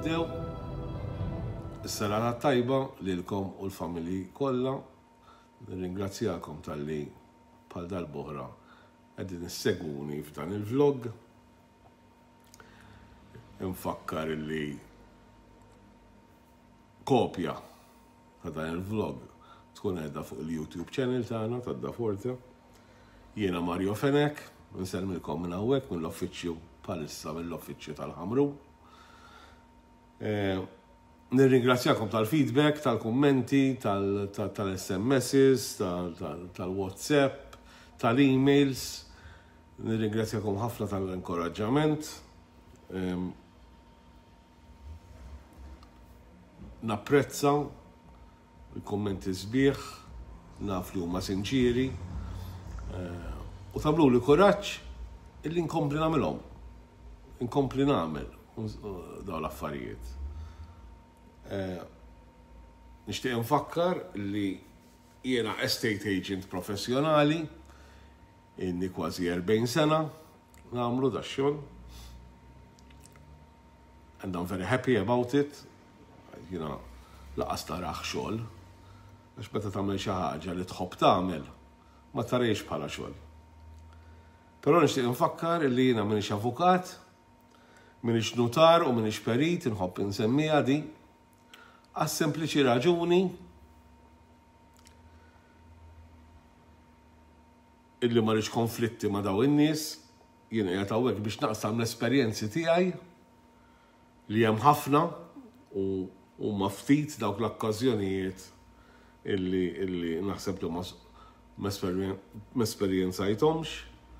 nibdew. Is-serata tajba lilkom u l-familji kollha. Nirringrazzjakom tal-li bħal dal-boħra qegħdin issegwuni f'dan il-vlog. Infakkar li kopja ta' dan il-vlog tkun qiegħda fuq il-YouTube channel tagħna tad-Da Forte. Jiena Mario Fenek, nsellmilkom minn hawnhekk mill-offiċċju bħalissa mill-offiċċju tal-Ħamru. Nirringrazzjakom tal-feedback, tal-kummenti, tal-SMSs, tal-WhatsApp, tal-emails. Nirringrazzjakom ħafna tal-inkoraġġament. Napprezza il-kummenti sbieħ, naf li huma sinċiri, u tablu li kuraġġ illi nkompli nagħmilhom. Inkompli nagħmel dawn l-affarijiet. Nixtieq nfakkar li jiena estate agent professjonali, inni kważi 40 sena nagħmlu da xogħol. And I'm very happy about it. Jiena laqas taraħ xogħol. Għax meta tagħmel xi ħaġa li tħobb tagħmel, ma tarejx bħala xogħol. Però nixtieq nfakkar li jiena m'iniex avukat, m'iniex notar u m'iniex perit, inħobb insemmija di, għas sempliċi raġuni illi ma rridx konflitti ma daw in-nies, jiena qiegħed hawnhekk biex naqsam l-esperjenzi tiegħi li hemm ħafna u ma ftit dawk l-okkażjonijiet illi naħseb li ma esperjenzajthomx.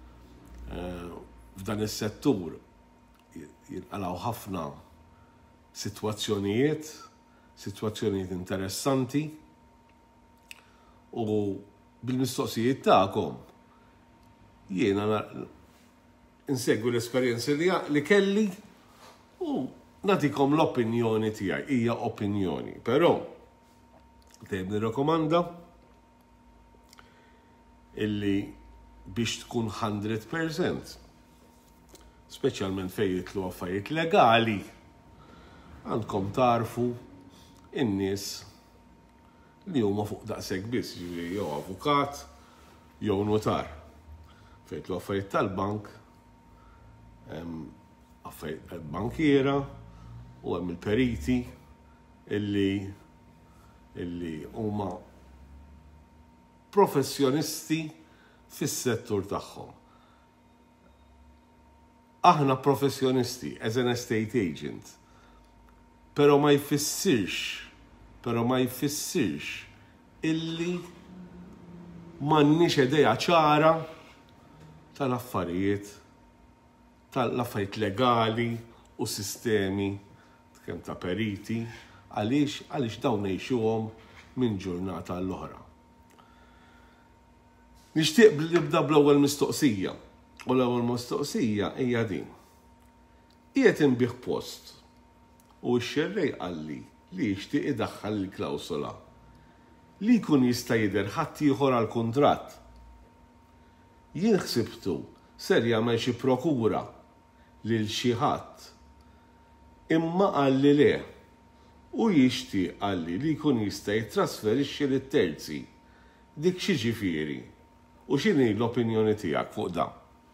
F'dan is-settur jinqalgħu ħafna sitwazzjonijiet interessanti u bil-mistoqsijiet tagħkom jiena insegwi l-esperjenzi li kelli u nagħtikom l-opinjoni tiegħi, hija opinjoni, però dejjem nirrakkomanda illi biex tkun 100%, speċjalment fejn jitlu affarijiet legali, għandkom tarfu in-nies li huma fuq daqshekk biss, jew avukat, jew notar. Fejn jitlu affarijiet tal-bank, affarijiet tal-bankiera u hemm il-periti illi huma professjonisti fis-settur tagħhom. Aħna professjonisti as an estate agent, però ma jfissirx illi m'għandniex idea ċara tal-affarijiet legali u sistemi kemm ta' periti għaliex dawn ngħixuhom minn ġurnata l-oħra. Nixtieq nibda bl-ewwel mistoqsija, u l-ewwel mistoqsija hija din. Qiegħed inbih post u x-xerrej qalli li jixtieq idaħħal il-klawsola li jkun jista' jidher ħadd ieħor għall-kuntratt. Jien ħsibtu ser jagħmel xi prokura lil xi ħadd, imma qalli le u jixtieq qalli li jkun jista' jittrasferixxi lit-terzi. Dik xi ġifieri. U x'inhi l-opinjoni tiegħek fuq dan?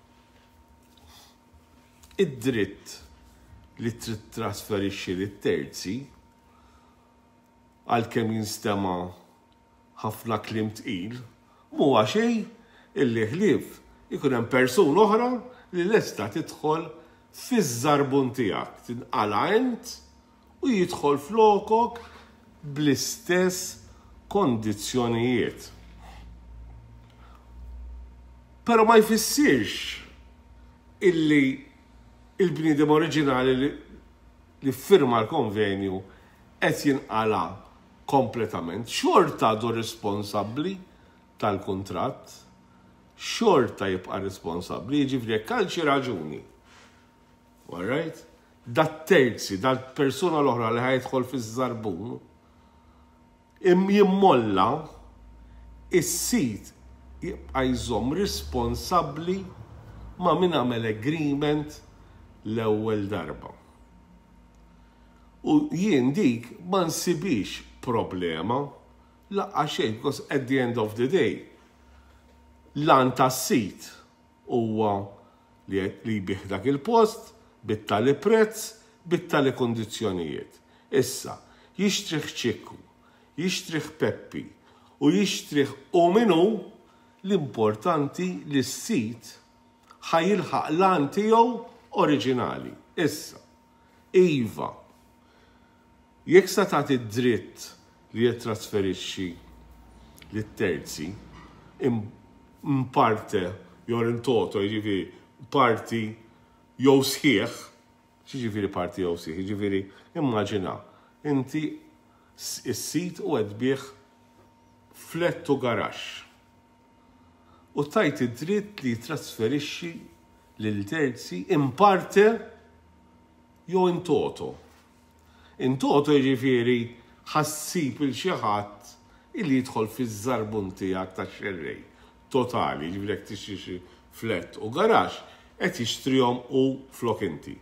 Id-dritt li trid trasferixxi lit-terzi għalkemm jinstema' ħafna kliem tqil mhuwa xejn illi ħlief ikun hemm persuna oħra li lesta tidħol fiż-żarbun tiegħek, tinqala' int u jidħol flokok bl-istess kondizzjonijiet. Però ma jfissirx illi il-bniedem oriġinali li firma l-konvenju qed jinqala kompletament. Xorta għadu responsabbli tal-kuntratt, xorta jibqa' responsabbli, jiġifieri jekk għal xi raġuni. All right? Dat-terzi, dal-persuna l-oħra li ħajdħol fiż-żarbun jimmolla is-sit jibqa' jżomm responsabbli ma' min għamel agreement l-ewwel darba. U jien dik ma nsibix problema, laqqa xejn, because at the end of the day, lan tas-sit huwa li jbih dak il-post, bit-tali prezz, bit-tali kondizzjonijiet. Issa, jixtrih ċikku, jixtrih Peppi u jixtrih u minnu l-importanti li s-sit ħajilħaq lan tiegħu oriġinali. Issa, iva, jekk sa tagħti dritt li jittrasferixxi lit-terzi parte jew intoto, jiġifieri parti jew sħiħ, x'jiġifieri parti jew sħiħ, jiġifieri immaġina inti is-sit u qed bih flet u garaxx. U tajt id-dritt li jitrasferixxi lil terzi parte jew intoto. Intoto jiġifieri ħassib il xi ħadd illi jidħol fiż-żarbun tiegħek tax-xerrej totali, jiġifieri jekk tixtri flet u garaxx qed jixtrihom u flok inti.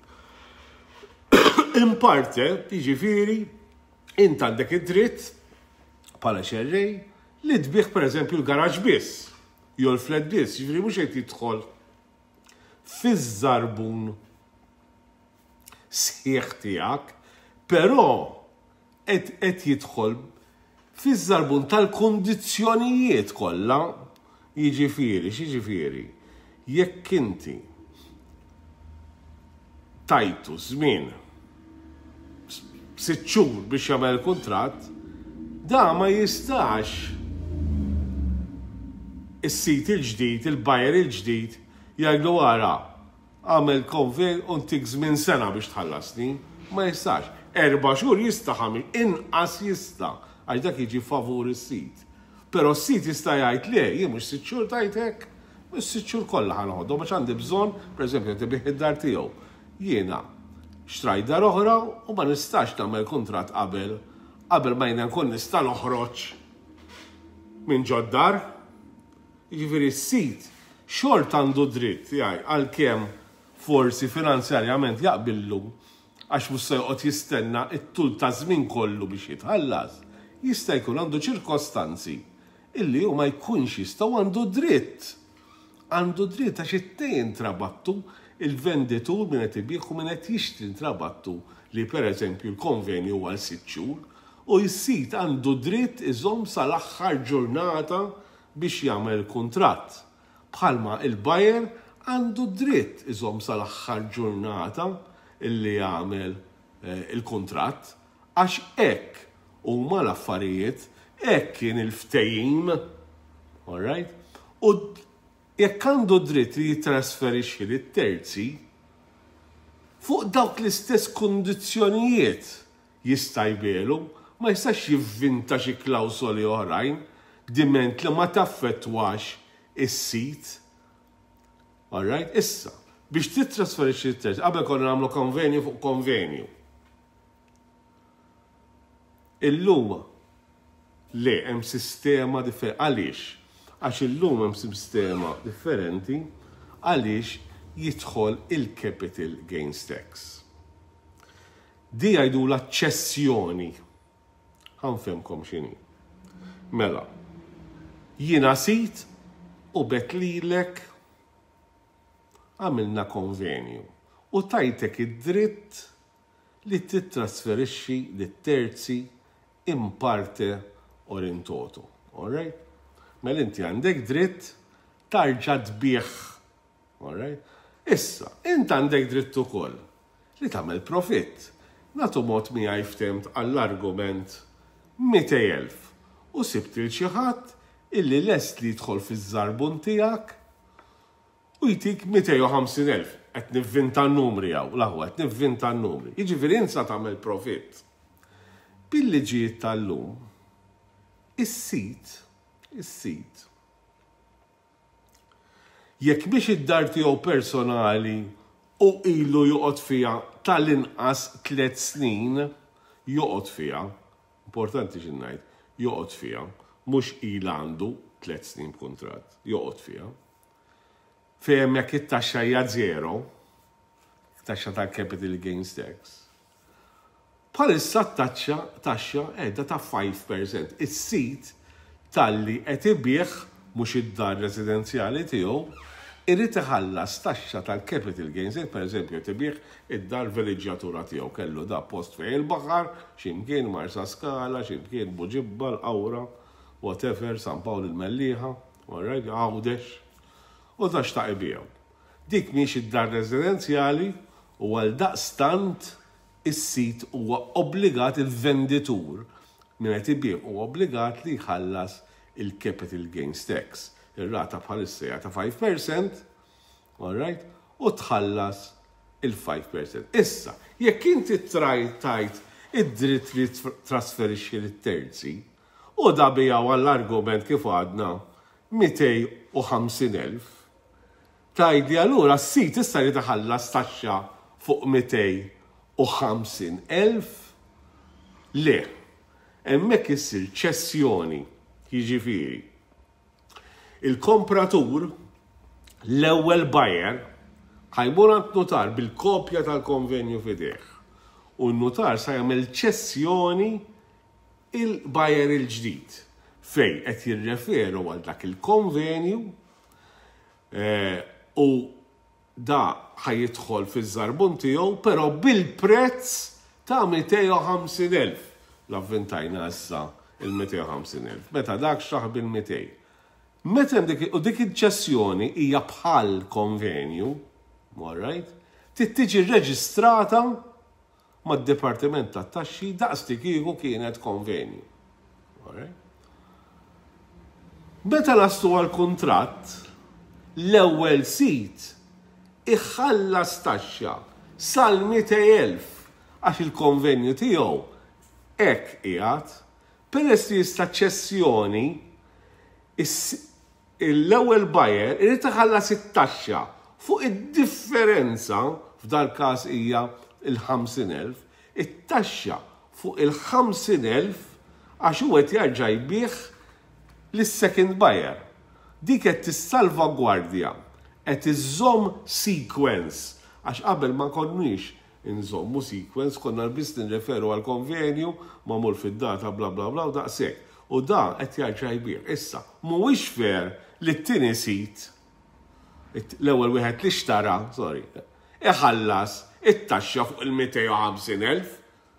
Imparte jiġifieri int għandek id-dritt bħala xerrej li tbieħ pereżempju l-garaġġ biss, jew l-flet biss, jiġifieri mhux qed jidħol fiż-żarbun sħiħ tiegħek, però qed jidħol fiż-żarbun tal-kundizzjonijiet kollha, jiġifieri, x'jiġifieri, jekk inti tajtu żmien 6 xhur biex jagħmel kuntratt, da ma jistax is-sit il-ġdid, il-buyer il-ġdid, jgħidlu wara għamel konven u ntik żmien sena biex tħallasni, ma jistax. 4 xhur jista' inqas jista' għax dak jiġi favur is-sit. Però s-sit jista' jgħid le, jien mhux 6 xhur tajt hekk, mhux 6 xhur kollha ħanoħodhom għax għandi bżonn, pereżempju tibih id-dar tiegħu. Jiena xtrajt dar oħra u ma nistax nagħmel kuntratt qabel ma jiena nkun nista' noħroġ minn ġoddar. Jiġifieri s-sit xort għandu dritt jgħid għalkemm forsi finanzjarjament jaqbillu għax mhux se joqgħod jistenna t-tul ta' żmien kollu biex jitħallas, jista' jkun għandu ċirkostanzi illi hu ma jkunx jistgħu għandu dritt. Għandu dritt għax it-tejn trabattu il-venditur minn qed ibih u minn qed jixtri trabattu li pereżempju l-konvenju għal 6 xhur u s-sit għandu dritt iżomm sal-aħħar ġurnata biex jagħmel kuntratt. Bħalma il-buyer għandu dritt iżomm sal-aħħar ġurnata illi jagħmel il-kuntratt għax hekk huma l-affarijiet, hekk kien il-ftehim, all right? U jekk għandu dritt li jitrasferixxi lit-terzi fuq dawk l-istess kundizzjonijiet jista' jbiegħlu, ma jistax jivvinta xi klawsoli oħrajn diment li ma taffettwax is-sit. All right? Issa, biex titrasferixxi lit-terzi, qabel konna nagħmlu konvenju fuq konvenju. Illum le hemm sistema differenti. Għaliex? Għax illum hemm sistema differenti għaliex jidħol il-capital gains tax. Di jgħidula ċessjoni. Ħanfhemkom x'inhi. Mela, jiena sit u betlilek għamilna konvenju u tajtek id-dritt li titrasferixxi lit-terzi in parte or in toto. All right? Mela inti għandek dritt tarġa' tbieħ. All right? Issa, inti għandek dritt ukoll li tagħmel profitt. Nagħtu mod miegħi ftemt għall-argument 200,000 u sibt il xi ħadd illi lest li jidħol fiż-żarbun tiegħek u jtik 250,000. Qed nivvinta n-numri hawn, l-aħwa qed nivvinta n-numri. Jiġifieri insa tagħmel profitt. Bil-liġijiet tal-lum, is-sit jekk biex id-dar tiegħu personali u ilu joqgħod fiha tal-inqas 3 snin joqgħod fiha, importanti xi ngħid, joqgħod fiha, mhux il għandu 3 snin b'kuntratt, joqgħod fiha. Fejn jekk it-taxxa hija 0, taxxa tal-capital gains tax. Bħalissa taxxa qiegħda ta' 5%. Is-sit talli qed ibih mhux id-dar residenzjali tiegħu irid iħallas taxxa tal-capital gains, pereżempju tibih id-dar villeġġjatura tiegħu kellu da post fejn il-baħar, x'imkien Marsa Skala, x'imkien Buġibba, l-Awra, whatever, San Pawl il-Mellieħa, Għawdex, u da xtaq ibihom. Dik mhix id-dar residenzjali u għal daqstant is-sit huwa obbligat il-venditur minn qed ibih huwa obbligat li jħallas il-capital gains tax. Ir-rata bħalissa ta' 5%, alright, u tħallas il-5%. Issa, jekk inti tajt id-dritt li trasferixxi lit-terzi, u da bijaw għall-argument kif għadna 250,000, tajdi allura s-sit issa li taħallas taxxa fuq 250,000, le, hemmhekk issir ċessjoni, jiġifieri. Il-kompratur, l-ewwel buyer, ħajmur għand notar bil-kopja tal-konvenju fideh. U n-notar sa jagħmel ċessjoni il-buyer il-ġdid fejn qed jirreferu għal dak il-konvenju u da ħajidħol fiż-żarbun tiegħu però bil-prezz ta' 250,000. L-avventajna issa il-250,000. Meta dak xaħ bil-200. Meta dik il-ċessjoni hija bħal konvenju, alright, tiġi reġistrata mad-Dipartiment tat-Taxxi daqs kieku kienet konvenju. Alright? Meta naslu għall-kuntratt, l-ewwel sit iħallas taxxa sal-200,000 għax il-konvenju tiegħu hekk qiegħed peress li jista' ċessjoni l-ewwel buyer irid iħallas it-taxxa fuq id-differenza f'dal każ hija il-50,000, it-taxxa fuq il-50,000 għax huwa qed jerġa' jbih lis-second buyer. Dik qed tissalvagwardja, qed iżomm sequence għax qabel ma konniex inżommu sequence konna biss nirreferu għal konvenju magħmul fid-data bla bla bla u daqshekk. U da qed jerġa' jbih. Issa, mhuwiex fair li t-tieni sit, l-ewwel wieħed li xtara, iħallas it-taxxa fuq il-250,000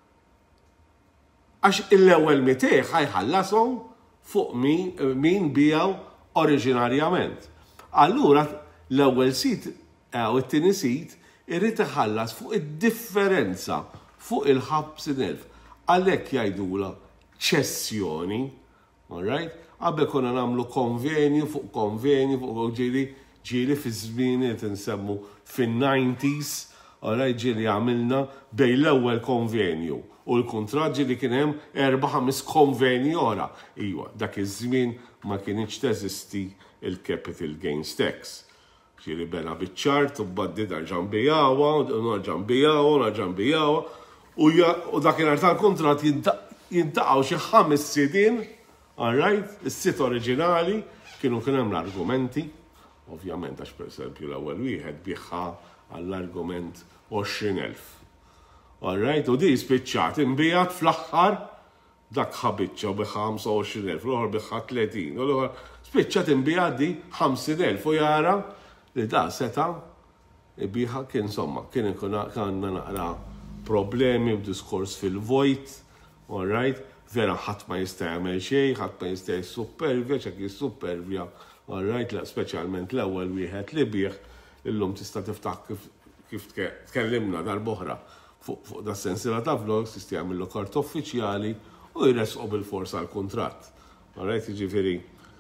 għax l-ewwel 200 ħajħallashom fuq min bijaw oriġinarjament. Allura l-ewwel sit u t-tieni sit irid iħallas fuq id-differenza fuq il-50,000. Għalhekk jgħidula ċessjoni. Alright? Qabel konna nagħmlu konvenju fuq ġieli fi żmien qed insemmu fin-90s, alright, ġieli għamilna bejn l-ewwel konvenju u l-kuntratt ġieli kien hemm 4-5 konvenji oħra. Iwa, dak iż-żmien ma kienx teżisti il-capital gains tax. Ġieli bena biċ-ċart u baddi darġa' nbijawha, narġa' nbijawha, u dakinhar tal-kuntratt jintaqgħu xi 5 sidien. Alright, is-sit oriġinali kien hemm l-argumenti, ovvjament għax pereżempju l-ewwel wieħed biħħa għall-argument 20,000. Alright, u di spiċċat imbijat fl-aħħar dak ħabiċċa u biħħa 25,000, l-oħra biħħa 30, u l-oħra spiċċat imbijat di 50,000 u jara li da seta' biħħa kien kanna naqra problemi u diskors fil-vojt, alright, vera ħadd ma jista' jagħmel xejn, ħadd ma jista' jissupervja, ċek jissupervja, alright, speċjalment l-ewwel wieħed li bih illum tista' tiftaħ kif tkellimna darb'oħra fuq da sensiela ta' vlogs tista' jagħmillu kart uffiċjali u jresqu bil-forsa għall-kuntratt. Alright, jiġifieri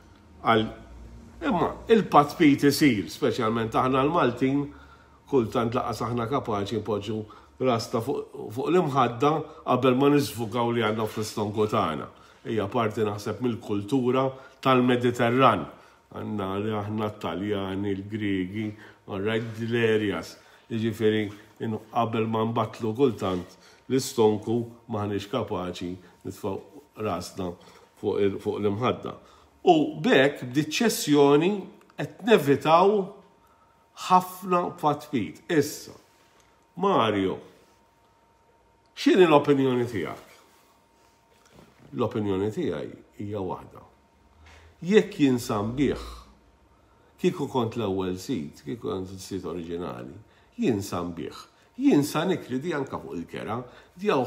imma il-patt pit isir, speċjalment aħna l-Maltin, kultant laqas aħna kapaċi npoġġu rasta fuq l-imħadda qabel ma nisfukaw li għandna fl-istonku tagħna. Hija parti naħseb mill-kultura tal-Mediterran. Għandna li aħna t-Taljani, l-Griegi, l-areas. Jiġifieri qabel ma nbattlu kultant l-istonku maħniex kapaċi nitfgħu rasna fuq l-imħadda. U bekk b'di ċessjoni qed nevitaw ħafna patt pit. Issa, Mario, X'inhi l-opinjoni tiegħek? L-opinjoni tiegħi hija waħda. Jekk jinsambih, kieku kont l-ewwel sit, kieku kont il-sit oriġinali, jinsambih. Jinsa nikridi anka fuq il-kera, di għaw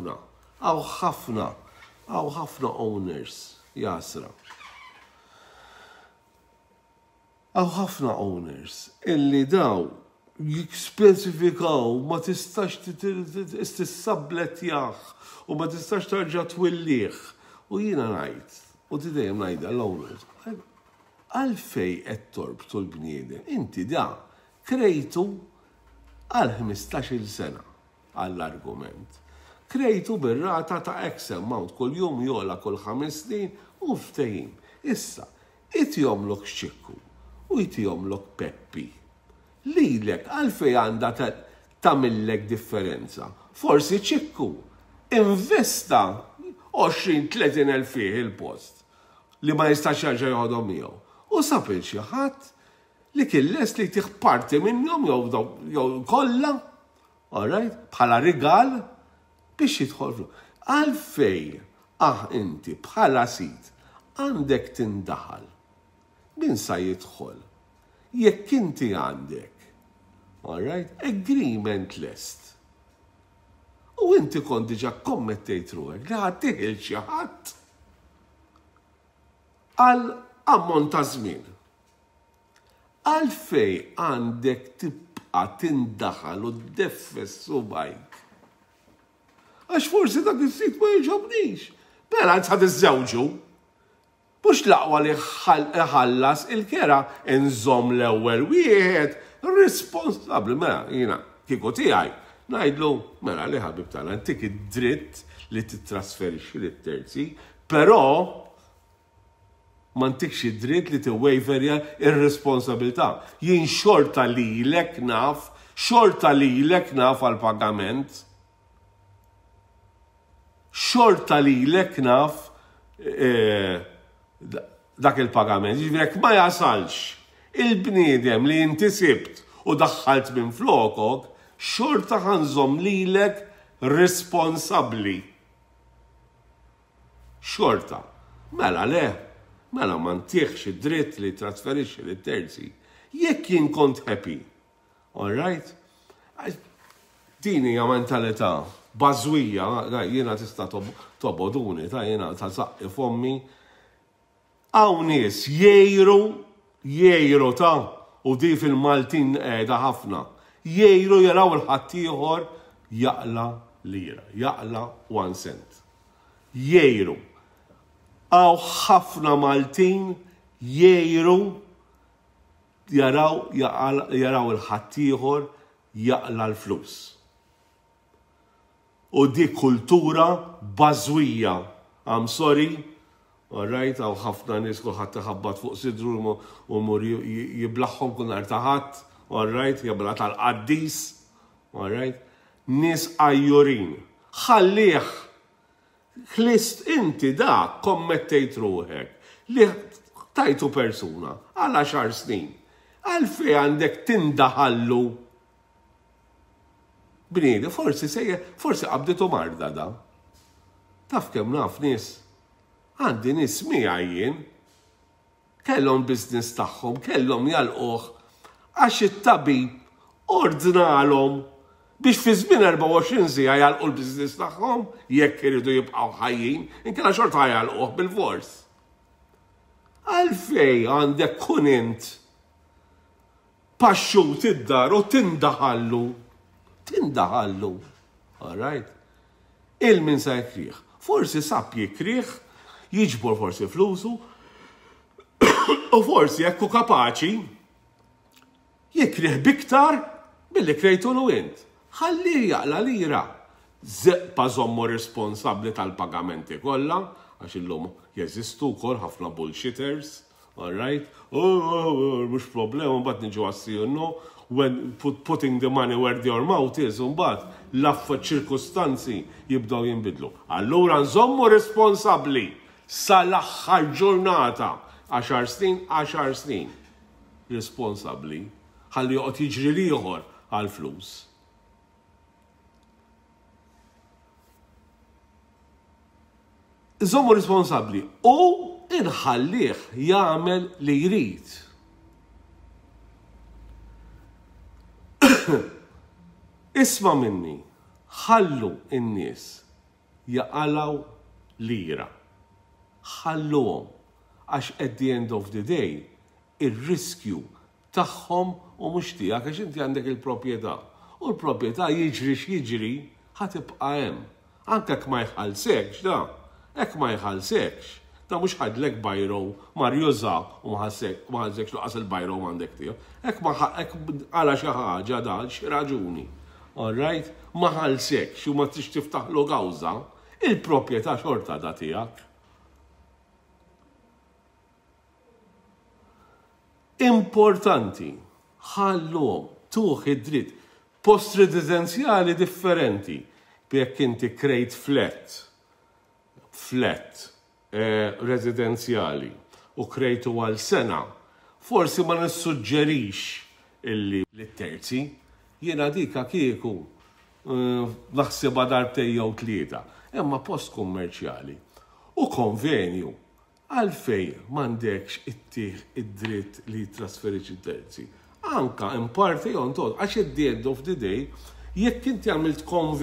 ħafna owners, jasra. Għaw ħafna owners, illi daw jikspeċifikaw ma tistax tissablet jaħ u ma tistax tarġa twilliħ. U jina najt, u tidajem najda l-owners, għalfej qed torbtu l-bniedem, inti da krejtu għal 15 sena għall-argument. Krejtu bir-rata ta' X amount kull jum jola kull 5 snin u ftehim. Issa, itjomlok xikku u itjomlok Peppi. Lilek għalfej għandha tagħmillek differenza. Forsi ċikku investa 20-30 elf fih il-post li ma jistax jarġa' jħodhom miegħu. U sapil xi ħadd li kien lest li tieħ parti minnhom jew kollha, alright, bħala rigal biex jidħol. Għalfej inti bħala sit għandek tindaħal. Min sa jidħol? Jekk inti għandek, alright, agreement list. U inti kont diġà kommettejt ruħek li ħadd xi ħadd għal ammont ta' żmien. Għalfej għandek tibqa tindaħal u d-deffes subajk. Għax forsi dak is-sit ma jġobnix. Mela sa tiżżewġu. Mhux laqwa li ħallas il-kera inżomm l-ewwel wieħed responsabbli. Mela jiena kieku tiegħi ngħidlu mela li ħabib tagħna antik id-dritt li titrasferixxi lit-terzi, però ma ntikx id-dritt li tiwejverja ir-responsabilità. Jien xorta lilek naf għall-pagament. Xorta lilek naf dak il-pagament. Ġifieri ma jasalx il-bniedem li inti sibt u daħħalt minn flokok, xorta ħanżomm lilek responsabbli. Xorta. Mela le. Mela ma ntieħx id-dritt li trasferixxi lit-terzi. Jekk jien kont happy, alright? Din hija mentalità bażwija, jiena tista' toboduni, jiena ta' saqqi fommi. Hawn nies jgħiru ta' u di fil-Maltin qiegħda ħafna. Jgħiru jaraw il-ħadd ieħor jaqla lira, jaqla 1 cent. Jgħiru. Għaw ħafna Maltin jgħiru jaraw il-ħadd ieħor jaqla l-flus. U di kultura bażwija. I'm sorry, alright, għaw ħafna nies kulħadd iħabbat fuq sidru u mur jiblaħħom kull nhar ta' ħadd, alright, jabla tal-qaddis, alright, nies għajjurin. Ħallih ħlist inti da kommettejt ruħek li tajtu persuna għal 10 snin. Għalfej għandek tindaħallu bniedi, forsi qabditu marda da. Taf kemm naf nies. Għandi nies miegħi jien kellhom business tagħhom, kellhom jalquh għax it-tabib ordnalhom biex fi żmien 24 siegħa jalqu l-business tagħhom jekk iridu jibqgħu ħajjin, inkella xorta jalquh bil-fors. Għalfej għandek kun int paxxut id-dar u tindaħallu. Alright? Il-min sa jkrieħ. Forsi sab jikrieħ, jiġbor forsi flusu, u forsi jekku kapaċi jikrieħ biktar billi krejtulu int. Ħalli jaqla lira. Zeqpa żommu responsabbli tal-pagamenti kollha, għax illum jeżistu wkoll ħafna bullshitters, alright? Mhux problema, mbagħad niġu għassiju when putting the money where your mouth is, mbagħad ċirkustanzi jibdew jinbidlu. Allura nżommu responsabbli sal-aħħar ġurnata 10 snin. Responsabbli ħalli joqgħod jiġri ieħor għall-flus. Iżommu responsabbli u inħallih jagħmel li jrid. Isma' minni, ħallu n-nies jaqalaw lira. Ħalluhom għax at the end of the day ir-riskju tagħhom u mhux tiegħek għax inti għandek il-proprjetà. U l-proprjetà jiġri x'jiġri ħatibqa' hemm. Anke hekk ma jħallsekx da, hekk ma jħallsekx. Da mhux ħadlek bajro mar juża u ma ħallsekx laqas il-bajro m'għandek tiegħu. Hekk għala xi ħaġa da xi raġuni. All right? Ma ħallsekx u ma tix tiftaħlu gawża, il-proprjetà xorta da tiegħek. Importanti, ħallhom tuħ id-dritt post residenzjali differenti jekk inti krejt flat residenzjali u krejtu għal sena, forsi ma nissuġġerix illi l-terzi jiena dika kieku naħsibha darbtej jew tlieta, imma post kummerċjali u konvenju għalfej m'għandekx ittieħ id-dritt li trasferix it-terzi. Anka in parti jontod, għax at the end of the day, jekk inti għamilt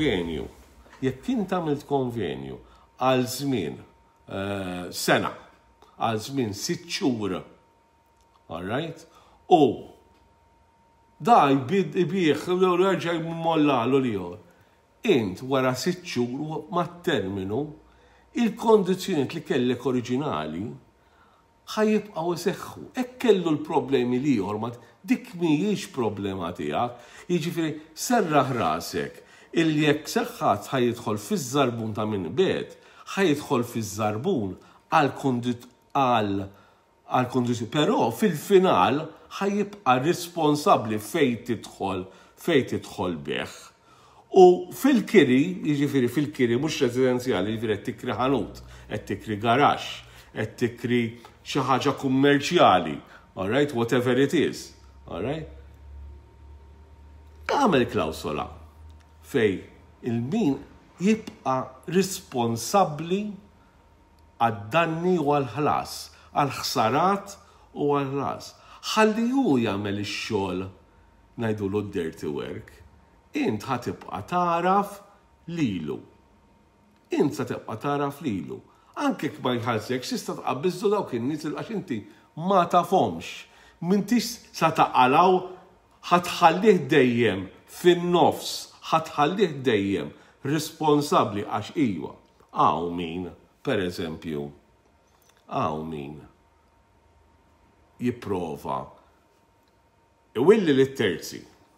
konvenju għal żmien sena, għal żmien 6 xhur, all right? U da jbieħ l-reġa jmollalu liħor. Int wara 6 xhur ma terminu il-kondizzjonijiet li kellek oriġinali ħajibqgħu iseħħu. Hekk kellu l-problemi liħor ma dik mhijiex problema tiegħek, jiġifieri serraħ rasek illi jekk seħħat ħajidħol fiż-żarbun ta' min bed, ħajidħol fiż-żarbun għal kondizzjoni, però fil-final ħajibqa' responsabbli fejn tidħol beħ. U fil-kiri, jiġifieri fil-kiri mhux residenzjali, jiġifieri qed tikri ħanut, qed tikri garax, qed tikri xi ħaġa kummerċjali, all right, whatever it is, all right? Għamel klawsola fej il-min jibqa' responsabbli għad-danni u għal-ħlas, għal-ħsarat u għal-ħlas. Ħalli hu jagħmel ix-xogħol ngħidulu d-dirty work. Int ħatibqa' taraf lilu. Anke jekk ma jħallsekx tista' tqabbiżu dawk in-nies għax inti ma tafhomx. M'intix sa taqalaw ħatħallih dejjem fin-nofs, ħatħallih dejjem responsabbli għax iwa. Hawn min, pereżempju, hawn min jipprova iwilli lit-terzi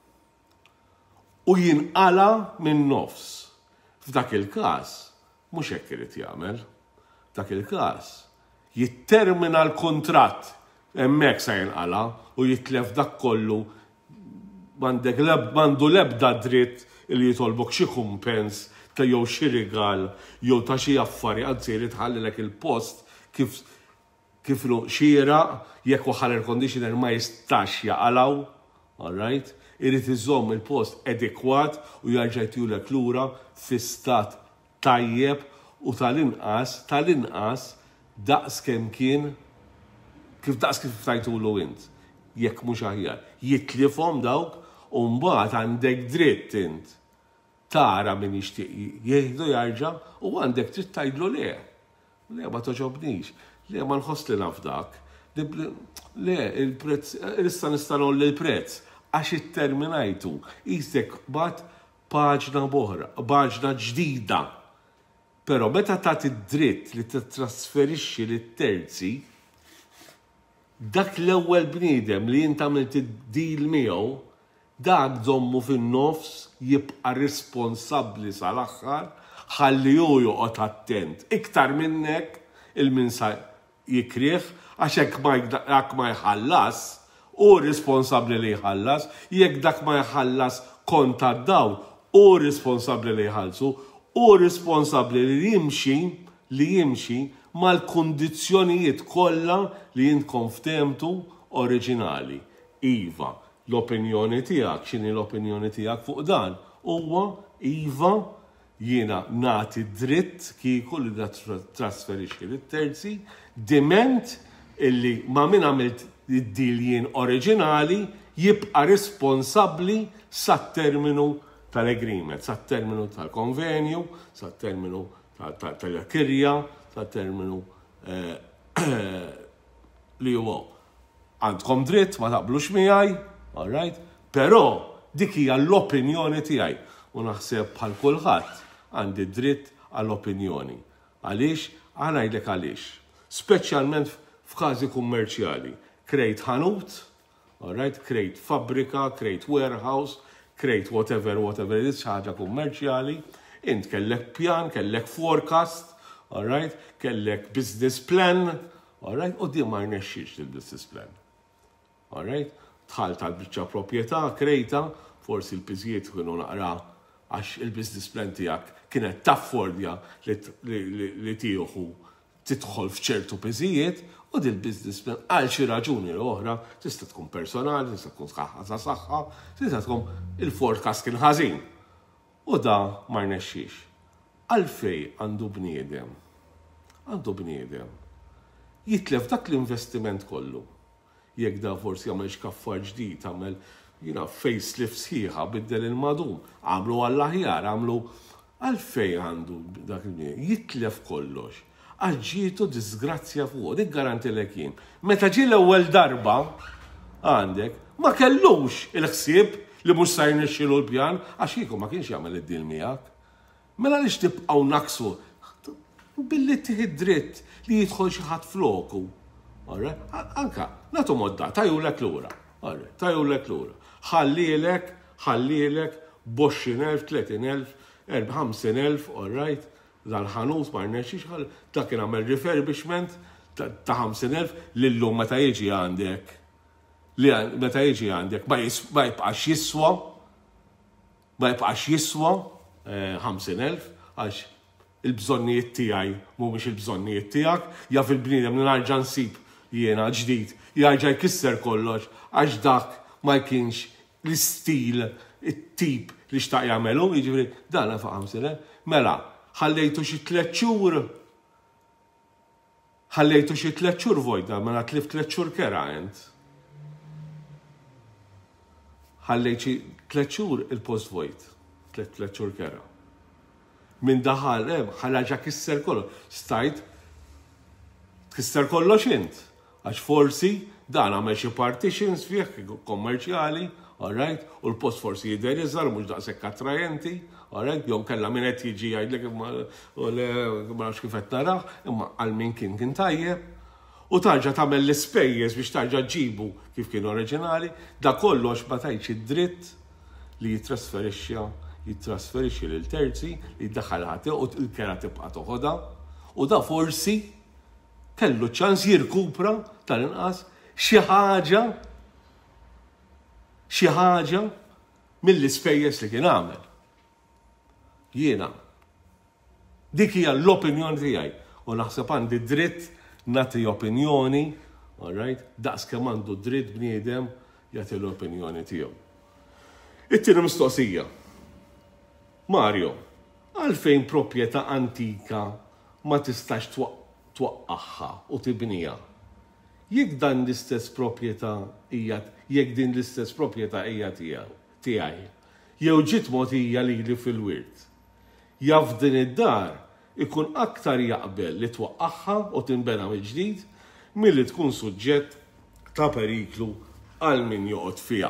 u jinqala minn nofs. F'dak il-każ, mhux hekk irid jagħmel. F'dak il-każ, jittermina l-kuntratt hemmhekk se jinqala u jitlef dak kollu m'għandu l-ebda dritt li jitolbok xi kumpens ta' jew xi rigal jew ta' xi affari anzi jrid ħallilek il-post kif xieraq jekk waħal air conditioner ma jistax jaqalaw, all right? Irid iżomm il-post adekwat u jarġa' jtulek lura fi stat tajjeb u tal-inqas daqs kemm kien kif tajtulu int. Jekk mhux aħjar. Jitlifhom dawk u mbagħad għandek dritt int tara min jixtieq jieħdu jarġa' u għandek dritt tgħidlu le. Le ma toġobnix. Le ma nħoss li naf dak. Le il-prezz issa nista' nolli l-prezz. Għax it-terminajtu, jistek bat paġna boħra, paġna ġdida. Pero meta tagħti dritt li titrasferixxi lit-terzi, dak l-ewwel bniedem li jint għamilt id-deal miegħu, dak żommu fin-nofs jibqa' responsabbli sal-aħħar ħalli hu joqgħod attent. Iktar minnek il-minsa jikrieħ għax hekk ma jħallas u responsabbli li jħallas, jekk dak ma jħallas konta d-daw, u responsabbli li jħallsu, u responsabbli li jimxi mal-kundizzjonijiet kollha li jintkom ftemtu oriġinali. Iva, l-opinjoni tiegħek, x'inhi l-opinjoni tiegħek fuq dan? Huwa iva jiena nagħti dritt kieku li trasferixxi lit-terzi diment illi ma' min għamilt id-deal jien oriġinali jibqa' responsabbli sat-terminu tal-agreement, sat-terminu tal-konvenju, sat-terminu tal-kirja, sat-terminu li huwa għandkom dritt ma taqblux miegħi, all right? Però dik hija l-opinjoni tiegħi u naħseb bħal kulħadd għandi dritt għall-opinjoni. Għaliex? Ngħidlek għaliex. Speċjalment f'każi kummerċjali. Krejt ħanut, all right? Krejt fabbrika, krejt warehouse, krejt whatever it is, ħaġa kummerċjali, int kellek pjan, kellek forecast, all right? Kellek business plan, all right? U di ma rnexxiex il-business plan. All right? Tħalt tal-biċċa proprjetà, krejta, forsi l-piżijiet kienu naqra għax il-business plan tiegħek kienet taffordja li tieħu tidħol f'ċertu piżijiet u din business plan għal xi raġuni oħra tista' tkun personali, tista' tkun ta' saħħa, tista' tkun il-forecast kien ħażin. U da ma rnexxiex. Għalfejn għandu bniedem jitlef dak l-investiment kollu. Jekk da forsi jagħmel x'kaffar ġdid, għamel facelift sħiħa biddel il-madum, għamlu għall-aħjar, għamlu għalfejn għandu dak jitlef kollox. Għaġġietu disgrazzja fuq, dik garantilek jien. Meta ġie l-ewwel darba għandek, ma kellux il-ħsieb li mhux sa jnexxielu l-pjan għax jieku ma kienx jagħmel id-deal miegħek. Mela għaliex tibqgħu naqsu billi tieħed dritt li jidħol xi ħadd floku. Anka, nagħtu modda, tajulek lura. Tajulek lura. Ħallilek 20,000, 30,000, 50,000, all right? Dal-ħanut ma rnexxiex ta' kien għamel refurbishment ta' 50,000 lillum meta jiġi għandek. Meta jiġi għandek ma jibqax jiswa 50,000 għax il-bżonnijiet tiegħi mhumiex il-bżonnijiet tiegħek, jaf il-bniedem li narġa' nsib jiena ġdid, jarġa' jkisser kollox għax dak ma kienx l-istil, it-tip li xtaq jagħmelu, jiġifieri dan fa' 50,000. Mela, ħallejtu xi 3 xhur. Ħallejtu xi 3 xhur vojda, mela tlif 3 xhur kera int. Ħallejt xi 3 xhur il-post vojt. 3 xhur kera. Min daħal ħallaġa kisser kollox. Stajt tkisser kollox int. Għax forsi dan għamel xi partitions fih kommerċjali, all right? U l-post forsi jidher iżgħar mhux daqshekk attrajenti, all right? Jew kellha min qed jiġi jgħidlek ma nafx kif qed narah, imma għal min kien tajjeb. U tarġa' tagħmel l-ispejjeż biex tarġa' ġibu kif kien oriġinali, da kollox ma tajtx id-dritt li jitrasferixxi lil terzi li jiddaħħal ħadd u l-kera tibqa' toħodha. U da forsi kellu ċans jirkupra tal-inqas xi ħaġa mill-ispejjeż li kien għamel. Jiena dik hija l-opinjoni tiegħi u naħseb għandi dritt nagħti opinjoni, all right? Daqskemm għandu dritt bniedem jagħti l-opinjoni tiegħu. It-tieni mistoqsija. Mario, għalfejn proprjetà antika ma tistax twaqqaħħa u tibnija? Jekk din l-istess proprjetà hija tiegħi, jew ġiet mogħtija lili fil-wirt. Jaf din id-dar ikun aktar jaqbel li twaqqaħħa u tinbena mill-ġdid milli tkun suġġett ta' periklu għal min joqgħod fiha.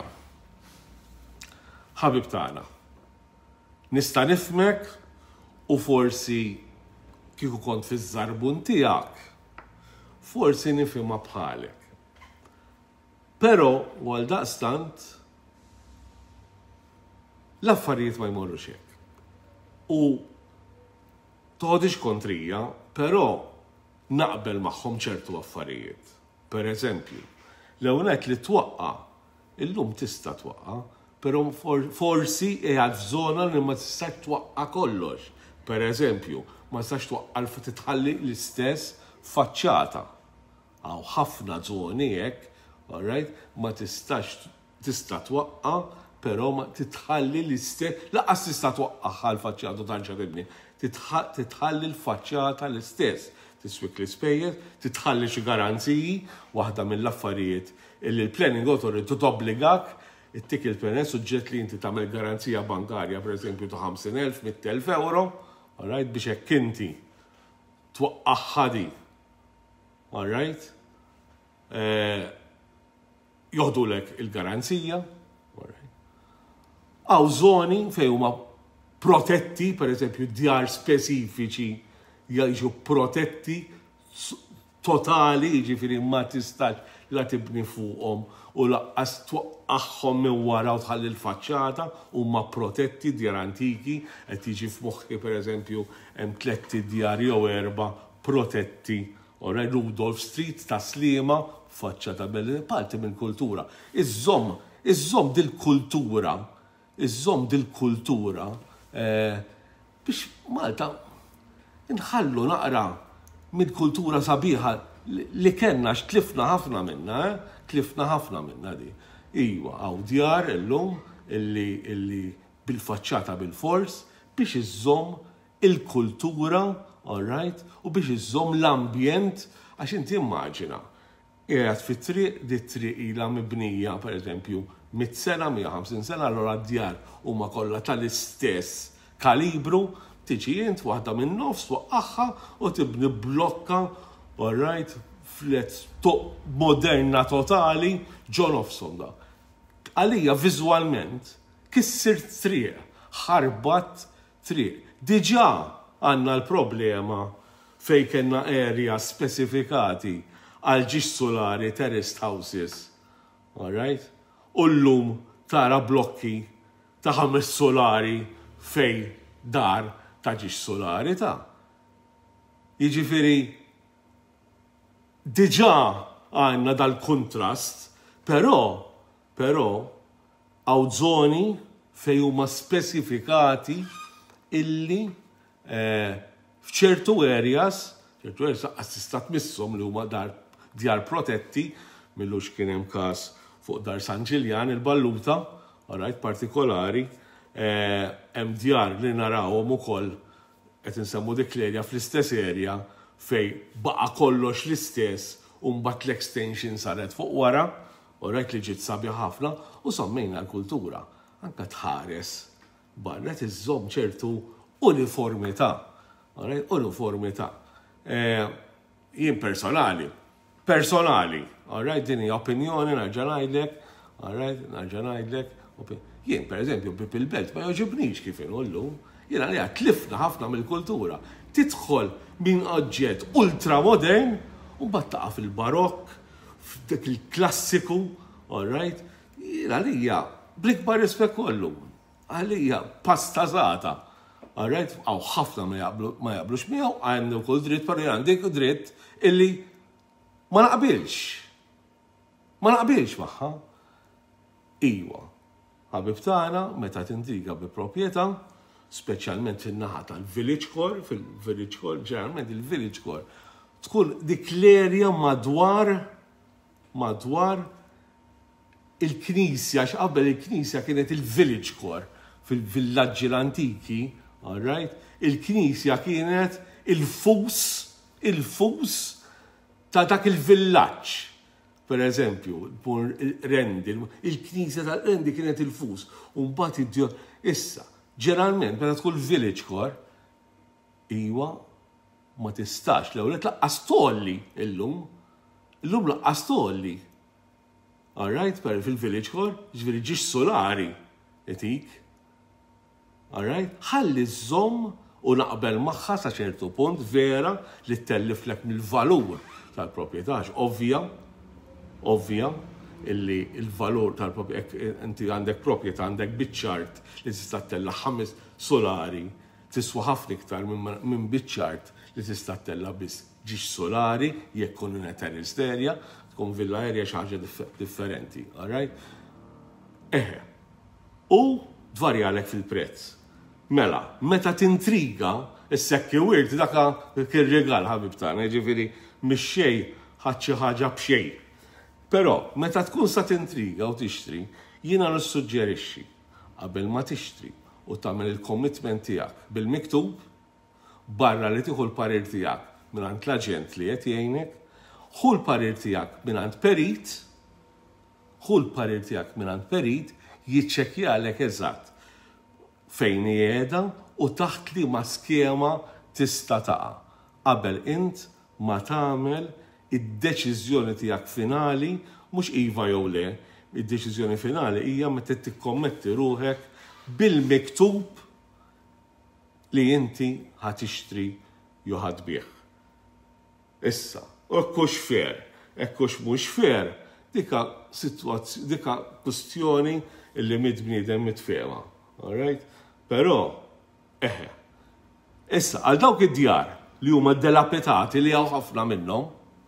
Ħabib tagħna, nista' nifhmek u forsi kieku kont fiż-żarbun tiegħek, forsi nifhimha bħalek. Però għal daqstant l-affarijiet ma jmorrux hekk. U toħodix kontrija, però naqbel magħhom ċertu affarijiet. Per eżempju, l-ewwel li twaqqa, illum tista' twaqqa, però forsi qiegħed f'żona li ma tistax twaqqa kollox. Per eżempju, ma tistax twaqqa titħalli l-istess faċċata. Għaw ħafna żoni hekk, all right, ma tista' twaqqa, però ma titħalli l-istess, laqas tista' twaqqaħħa l-faċċata tarġa' tibni, titħalli l-faċċata l-istess. Tiswik l-ispejjeż, titħalli xi garanziji, waħda mill-affarijiet illi l-Planning Authority tobbligak ittik il-permess suġġett li inti tagħmel garanzija bankarja pereżempju ta' 50,000, 100,000 euro, all right, biex hekk inti twaqqaħħa di. All right? Joħdulek il-garanzija. Għaw żoni fejn huma protetti, pereżempju djar speċifiċi jiġu protetti totali, jiġifieri ma tistax la tibni fuqhom u laqqas twaqqaħħom minn wara u tħalli l-faċċata huma protetti djar antiki qed jiġi f'moħħi pereżempju hemm 3 djar jew 4 protetti. Ora Rudolph Street ta' Sliema faċċata belli parti mill-kultura. Iżżomm dil-kultura biex Malta nħallu naqra mill-kultura sabiħa li kellna x'tlifna ħafna minnha, tlifna ħafna minnha di. Iwa, hawn djar illum illi bil-faċċata bil-fors biex iżżomm il-kultura, all right, u biex iżżomm l-ambjent għax inti immaġina. Qiegħed fit-triq, di triq ilha mibnija, pereżempju, 100 sena, 150 sena, allura d-djar huma kollha tal-istess kalibru, tiġi int waħda minn nofs twaqqaħħa u tibni blokka, all right, flet moderna totali, John Ofsonda. Għalija viżwalment kissir triq, ħarbat triq. Diġà għandna l-problema fejn kellna area speċifikati għal ġix solari terraced houses. All right? U llum tara blokki ta' 5 solari fej dar ta' ġix solari ta'. Jiġifieri diġà għandna dal-kontrast, però hawn żoni fejn huma speċifikati illi f'ċertu areas tista' tmisshom li huma djar protetti, millux kien hemm każ fuq dar San Ġiljan il-Balluta, right, partikolari, hemm djar li narawhom ukoll qed insemmu dik l-erja fl-istess area fej baqa' kollox l-istess u mbagħad l-extension saret fuq wara, right, li ġiet sabiħ ħafna u sommejna l-kultura. Anke tħares barra tiżżomm ċertu uniformità. Uniformità. Jien personali, din hija opinjoni narġa' ngħidlek, jien pereżempju bil-belt ma joġibniex kif inhu llum, jiena li tlifna ħafna mill-kultura. Tidħol minn oġġett ultramodern u mbagħad taqa' fil-barokk, f'dik il-klassiku, all right? Jiena għalija bl-ikbar rispett kollu, għalija pastażata. All right? Għaw ħafna ma jaqblux miegħu, għandu kull dritt, però għandek dritt illi ma naqbilx magħha. Iwa, ħabib tagħna meta tintriga bi proprjetà, speċjalment fin-naħa tal-village core, fil-village core, ġeneralment il-village core, tkun dik l-erja madwar il-Knisja, x'qabel il-Knisja kienet il-village core fil-villaġġi l-antiki, all right? Il-Knisja kienet il-fus ta' dak il-villaġġ. Per eżempju, Rendi, il-Knisja tal-Rendi kienet il-fus. Mbagħad id-djar. Issa, ġeneralment meta tkun village core, iwa ma tistax l-ewwel tlaqqas tolli illum laqqas tolli. All right, per fil-village core, ġifieri ġiex solari etik. All right, ħalli żomm u naqbel magħha sa ċertu punt vera li telliflek mill-valur tal-proprjetà. Ovvja illi il-valur tal-proprjetà, inti għandek proprjetà, għandek biċċart li tista' tella 5 solari tiswa ħafna iktar minn biċċart li tista' tella biss ġiex solari jekk kun terraced area, tkun villa area xi ħaġa differenti, all right? U dvarjalek fil-prezz. Mela, meta tintriga, is-sekki wirt daka kien regal ħabib tagħna, jiġifieri mix-xejn ħadd xi ħaġa b'xejn. Però meta tkun sa tintriga u tixtri, jiena nissuġġerixxi qabel ma tixtri u tagħmel il-commitment tiegħek bil-miktub barra li tieħu l-parir tiegħek mingħand l-aġent li qed jgħinek, ħu l-parir tiegħek mingħand perit, ħu l-parir tiegħek mingħand perit jiċċekkjalek eżatt fejn qiegħda u taħt liema skema tista' taqa' qabel int ma tagħmel id-deċiżjoni tiegħek finali mhux iva jew le, id-deċiżjoni finali hija meta tikkommetti ruħek bil-miktub li inti ħatixtri jew ħadbih. Issa, ekkux fair, ekkux mhux fair, dika kwistjoni li mid-bniedem mitfema. All right? Però, issa, għal dawk id-djar li huma delapitati li hawn ħafna minnhom,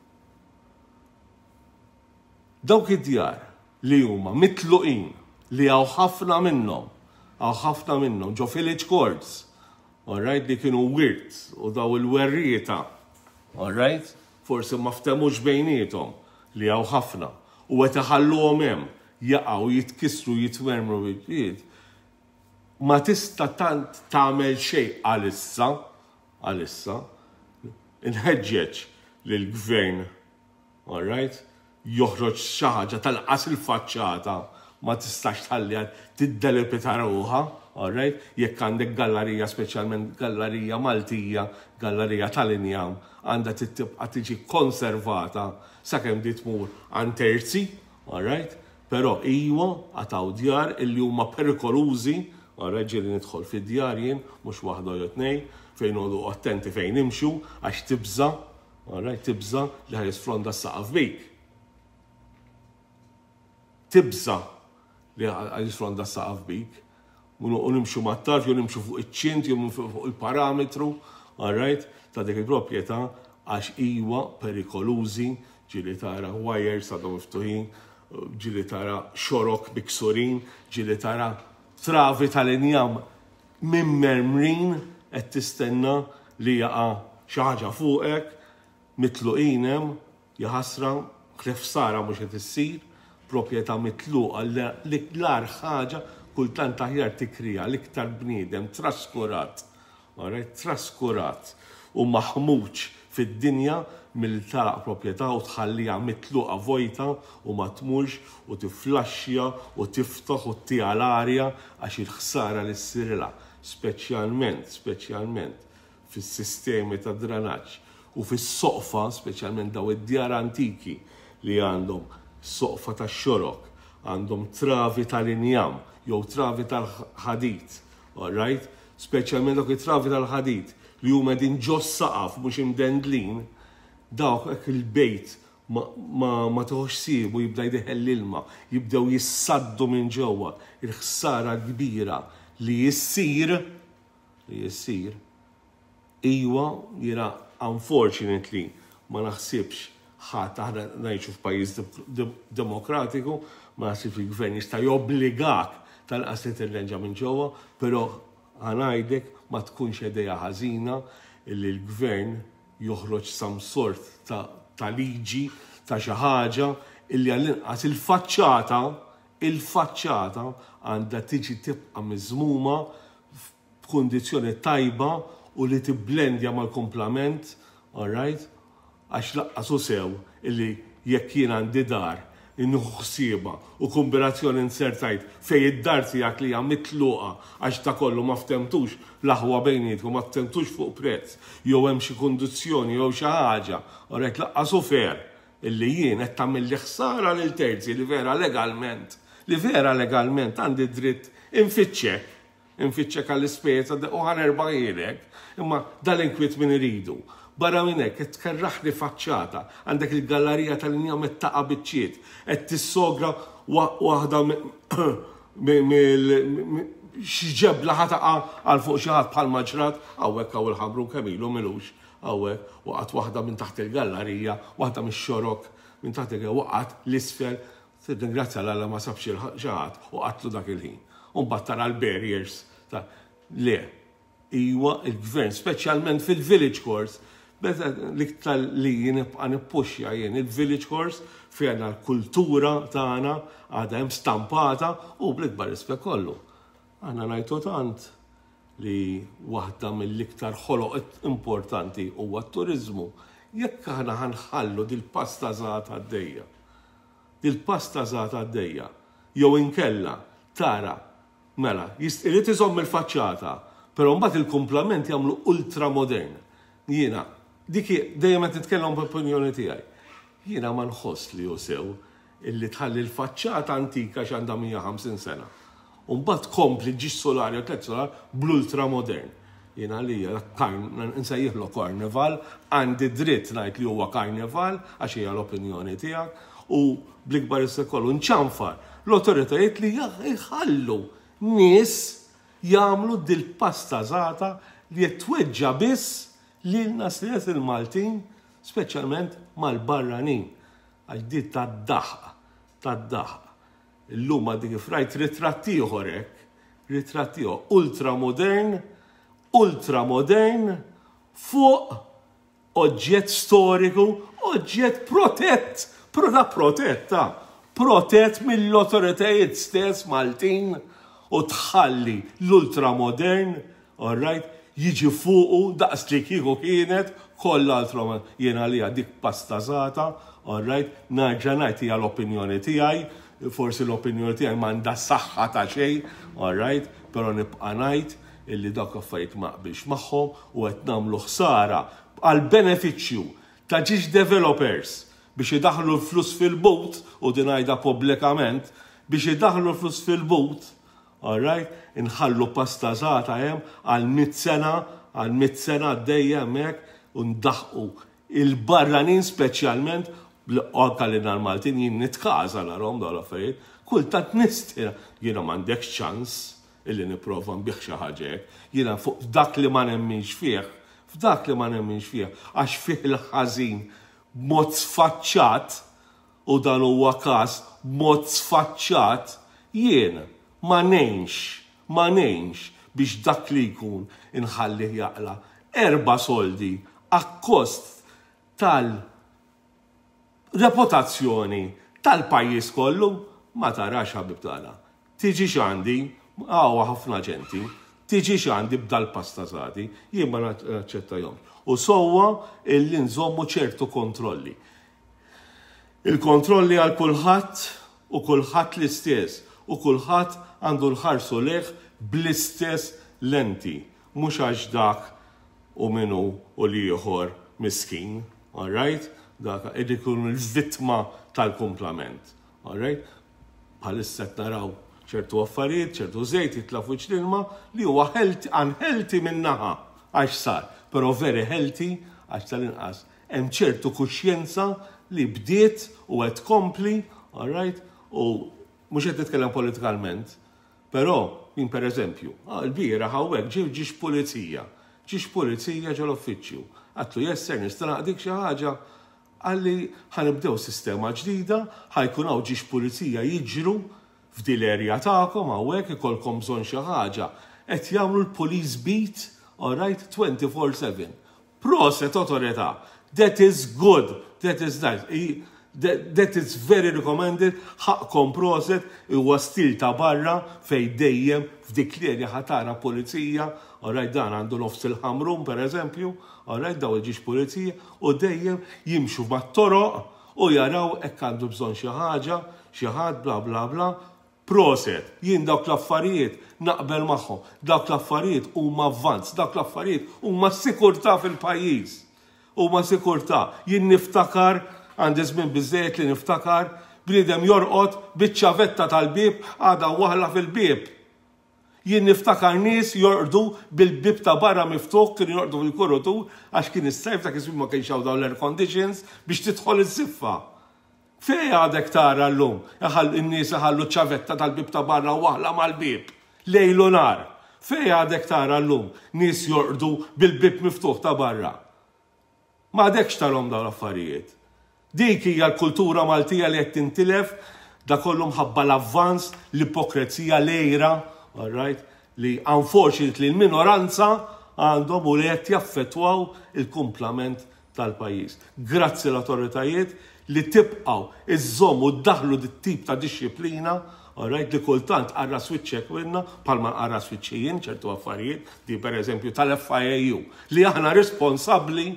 dawk id-djar li huma mitluqin li hawn ħafna minnhom ġo village courts, all right, li kienu wirt u daw il-werrieta, all right, forsi ma ftemux bejnietom li hawn ħafna u qed iħalluhom hemm jaqgħu jitkissru jitwermru bil-qiegħed, ma tista' tant tagħmel xejn għalissa inħeġġeġ lill-gvern, all right, joħroġ xi ħaġa tal-qas il-faċċata ma tistax tħalliha tiddelipita ruħha, all right, jekk għandek gallerija, speċjalment gallerija Maltija, gallerija tal-Injam, għandha tibqa' tiġi konservata sakemm di tmur għand terzi, all right, però iwa għataw djar illi huma perikolużi, all right, ġieli nidħol fid-djar jien mhux waħda jew tnejn fejn għodu attenti fejn imxu għax tibża, all right, tibża li ħajisfronda s-saqaf bik. Tibża li ħajisfronda s-saqaf bik. U nimxu mat-tarf, jew nimxu fuq iċ-ċint, jew fuq il-parametru, all right, ta' dik il-proprjetà għax iwa perikolużi, ġieli tara wires għadhom miftuħin, ġieli tara xorok biksurin, ġieli tara travi tal-injam minn mermrin qed tistenna li jaqa' xi ħaġa fuqek, mitluqin hemm, jaħasra ħlefsara mhux qed issir, proprjetà mitluqa l-iktar ħaġa kultant aħjar tikrija l-iktar bniedem traskurat, traskurat u maħmuġ fid-dinja mill-taraq proprjetà u tħallija mitluqa vojta u ma tmurx u tiflaxxja u tiftaħ u tija l-arja għax il-ħsara li ssirla, speċjalment fis-sistemi ta' dranaġġ u fis-soqfa, speċjalment daw id-djar antiki li għandhom soqfa tax-xorok, għandhom travi tal-injam jew travi tal-ħadid, all right? Speċjalment dawk it-travi tal-ħadid li huma din ġo saqaf mhux imdendlin, dawk hekk il-bejt ma toħx sibu jibda jdeħel l-ilma, jibdew jissaddu minn ġewwa, il-ħsara kbira li jissir iwa jira unfortunately ma naħsibx ħadd aħna ngħixu f'pajjiż demokratiku, ma naħsibx il-gvern jista' jobbligak tal-qas li tirreġa' minn ġewwa, però ħanajdek ma tkunx idea ħażina li l-gvern joħroġ some sort ta' liġi ta' xi ħaġa illi għall-inqas il-faċċata għandha tiġi tibqa' miżmuma f'kundizzjoni tajba u li tibblendja mal-komplement, all right? Għax laqqasu sew illi jekk jien għandi dar innuħu ħsieba u kombinazzjoni insertajt fej id-dar tiegħek li hija mitluqa għax ta' kollu ma ftemtux l-aħwa bejnietkom, ma ftemtux fuq prezz, jew hemm xi kundizzjoni jew xi ħaġa, all right, laqqasu fair illi jien qed tagħmel li ħsara lil terzi li vera legalment għandi dritt infittxek għall-ispejjeż u ħanerba' jilek, imma dal-inkwiet min iridu. Barra minn hekk qed tkerraħli faċċata, għandek il-gallerija tal-injam qed taqa' biċċiet, qed tissogra waħda xi ġebla ħataqa' għal fuq xi ħadd bħal maġrat, hawnhekk hawn il-ħabru kemm ilu milux, hawnhekk waqgħet waħda minn taħt il-gallerija, waħda mix-xorok minn taħt waqgħet l-isfel, ringrazzja l-Alla ma sabx xi ħadd u qatlu dak il-ħin. U mbagħad tara l-barriers le. Iwa il-gvern, speċjalment fil-village course, beda l-iktar li nibqa' nippuxja jien il-village course fejn l-kultura tagħna għadha hemm stampata u bl-ikbar rispett kollu. Aħna ngħidu tant li waħda mill-iktar ħoloq importanti huwa t-turiżmu. Jekk aħna ħanħallu dil-pasta żgħat għaddejja. Dil-pasta żgħat għaddejja. Jew inkella tara mela, irid iżomm il-faċċata, però mbagħad il-kumplament jagħmlu ultra modern. Jiena dik dejjem qed nitkellem b'opinjoni tiegħi. Jiena ma nħoss li hu sew illi tħalli l-faċċata antika x'għandha 150 sena. U mbagħad kompli ġix solari u tliet solar bl-ultra modern. Jiena li nsejjaħlu karnival, għandi dritt ngħid li huwa karnival għax hija l-opinjoni tiegħek u bl-ikbar kollu nċanfar l-awtoritajiet li jħallu nies jagħmlu dil-pasta żgħata li jitweġġa biss lilna stess il-Maltin, speċjalment mal-barranin. Għax di tad-daħq. Illum dik frajt ritratti ieħor hekk, ritratti ultra modern fuq oġġett storiku, oġġett protett mill-autoritajiet stess Maltin u tħalli l-ultra modern, all right, jiġi fuqu daqs li kieku kienet kollha ultra jiena li dik pasta żgħata, all right, narġa' ngħid hija l-opinjoni tiegħi, forsi l-opinjoni tiegħi m'għandha saħħa ta' xejn, all right, però nibqa' ngħid illi dak affarijiet ma qbilx magħhom u qed nagħmlu ħsara għal benefiċċju ta' ġiex developers biex idaħħlu l-flus fil-but u din ngħidha pubblikament biex idaħħlu l-flus fil-but, all right, inħallu pasta żgħata hemm għal 100 sena għaddejja hemmhekk u ndaħqu il-barranin speċjalment bl-qalin għal-Maltin jien nitkaża narhom dawn l-affarijiet, kultant nistina jiena m'għandekx ċans illi nipprova nbih xi ħaġa hekk, jiena fuq dak li ma nemminx fih, għax fih il-ħażin b'mod sfaċċat u dan huwa każ b'mod sfaċċat jien ma ngħinx biex dak li jkun inħallih jaqla 4 soldi akkost tal-reputazzjoni tal-pajjiż kollu ma tarax ħabib tagħna. Tiġi x'għandi, ħafna ġenti, tiġi x'għandi b'dal pasta żgħati, jien ma naċċettahom. U sewwa illi nżommu ċertu kontrolli. Il-kontrolli għal kulħadd u kulħadd l-istess u kulħadd għandu l-ħarsu leħ bl-istess lenti, mhux għax dak u minnu u li ieħor miskin, all right? Dak qed ikun il-vittma tal-kumplament, all right? Bħalissa qed naraw ċertu affarijiet, ċertu żejt jitla' fuq l-ilma li huwa unhealthy min-naħa għax sar, però very healthy għax tal-inqas hemm ċertu kuxjenza li bdiet u qed tkompli, all right? U mhux qed nitkellem politikalment, però jien pereżempju, l-bieraħ hawnhekk ġiex pulizija ġol-uffiċċju. Għatlu jesser nista' naqdik xi ħaġa għalli ħanibdew sistema ġdida, ħajkun hawn ġiex pulizija jiġru f'dil erja tagħkom hawnhekk ikolkom bżonn xi ħaġa. Qed jagħmlu l-police beat, all right, 24/7. Proset awtorità. That is good. That is nice. That is very recommended. Ħaqkom proset huwa stil ta' barra fejn dejjem f'dik l-erja ħatara pulizija, all right, dan għandu nofs il-ħamrum pereżempju, all right, daw ġiex pulizija u dejjem jimxu mat-toroq u jaraw hekk għandu bżonn xi ħaġa, xi ħadd bla bla bla. Proset, jien dawk l-affarijiet naqbel magħhom, dawk l-affarijiet huma avvanz, dawk l-affarijiet huma sikurtà fil-pajjiż. Huma sikurtà. Jien niftakar għandi żmien biżżejjed li niftakar bniedem jorqod biċ-ċavetta tal-bieb għadha waħla fil-bieb. Jien niftakar nies jorqdu bil-bib ta' barra miftuħ kienu jorqdu fil-kurutur għax kien is-sajf ta' kisbib ma kienx hawn dawn l-air conditions biex tidħol iż-żiffa. Fej għadek tara llum, in-nies iħallu ċavetta tal-bib ta' barra waħla mal-bib, lejl u nar. Fej għadek tara llum, nies jorqdu bil-bib miftuħ ta' barra. Ma għadekx tarhom dawn l-affarijiet. Dik hija l-kultura Maltija li qed tintilef, da kollu mħabba l-avvanz, l-ipokrezija lejra, all right, li unfortunately l-minoranza għandhom u li qed jaffettwaw il-kumplament tal-pajjiż. Grazzi l-awtoritajiet li tibqgħu iżommu ddaħlu dit-tip ta' dixxiplina, Alright, li kultant għarra switchek minna, palma għarra switchijin ċertu affarijiet, di per eżempju tal-FIAU, li aħna responsabli